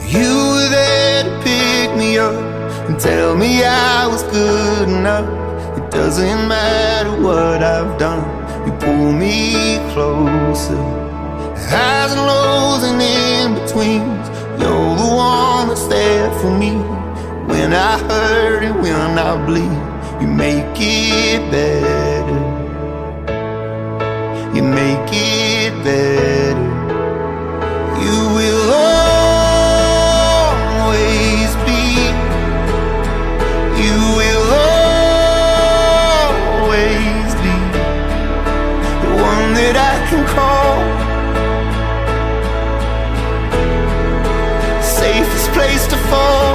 You were there to pick me up and tell me I was good enough. It doesn't matter what I've done, you pull me closer. Highs and lows and in-betweens, you're the one that's there for me. When I hurt and when I bleed, you make it better. You make it better. You will always be. You will always be the one that I can call. Safest place to fall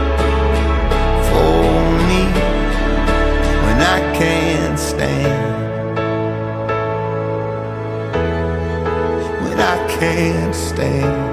for me when I can't stand. When I can't stand.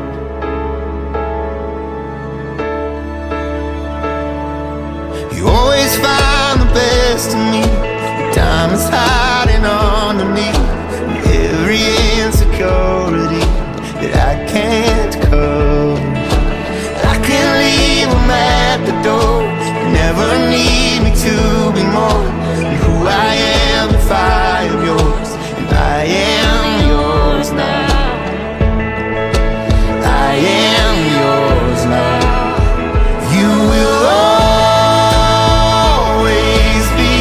You always find the best in me. Your time is hiding underneath every insecurity that I can't cover. I can leave them at the door. You never need me to be more than who I am if I am yours, and I am yours now. I am yours now. You will always be.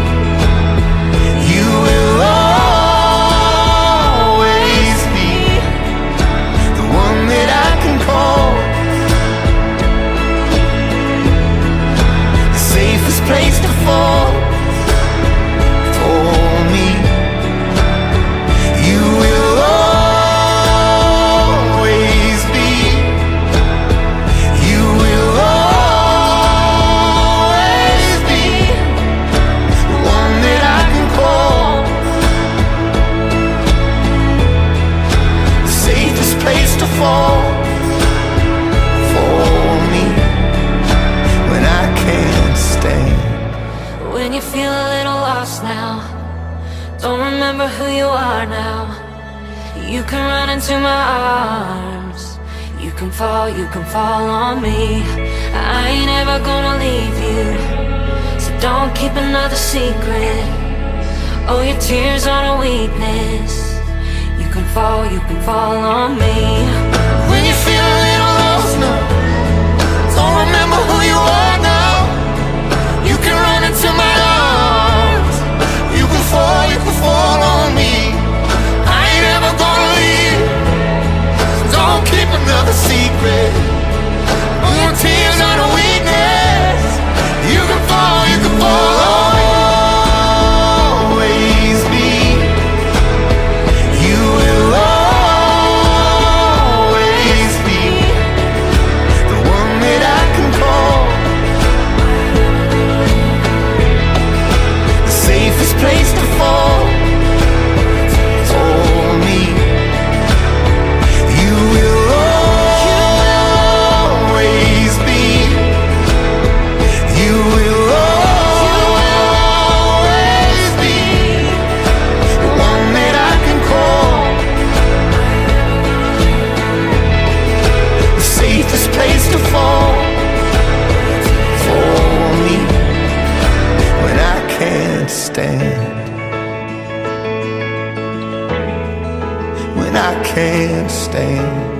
You will always be the one that I can call. The safest place to fall for me. You will always be. You will always be the one that I can call. The safest place to fall for me when I can't stand. When you feel a little lost now, don't remember who you are now, you can run into my arms. You can fall on me. I ain't ever gonna leave you, so don't keep another secret. Oh, your tears aren't a weakness. You can fall on me. When you feel a little lost now, don't remember who you are now, you can run into my arms. You can fall on me. I ain't ever gonna leave, so don't keep another secret. Oh, your tears aren't a weakness. You can fall always be. You will always be the one that I can call. The safest place to fall for me. You will always be. You will always be the one that I can call. The safest place to fall for me when I can't stand. When I can't stand.